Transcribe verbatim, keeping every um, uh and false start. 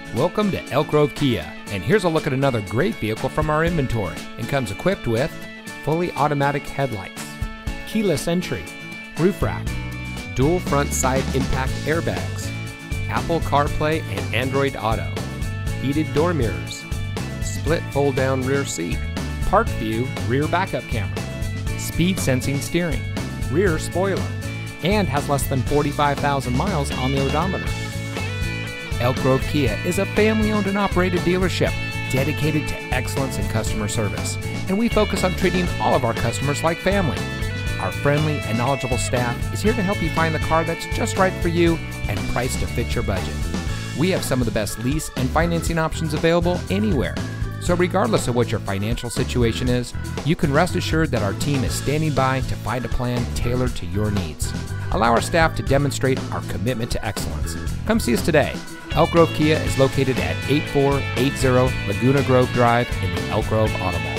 Welcome to Elk Grove Kia, and here's a look at another great vehicle from our inventory, and comes equipped with fully automatic headlights, keyless entry, roof rack, dual front side impact airbags, Apple CarPlay and Android Auto, heated door mirrors, split fold down rear seat, park view rear backup camera, speed sensing steering, rear spoiler, and has less than forty-five thousand miles on the odometer. Elk Grove Kia is a family-owned and operated dealership dedicated to excellence in customer service, and we focus on treating all of our customers like family. Our friendly and knowledgeable staff is here to help you find the car that's just right for you and priced to fit your budget. We have some of the best lease and financing options available anywhere. So regardless of what your financial situation is, you can rest assured that our team is standing by to find a plan tailored to your needs. Allow our staff to demonstrate our commitment to excellence. Come see us today. Elk Grove Kia is located at eighty-four eighty Laguna Grove Drive in the Elk Grove Auto Mall.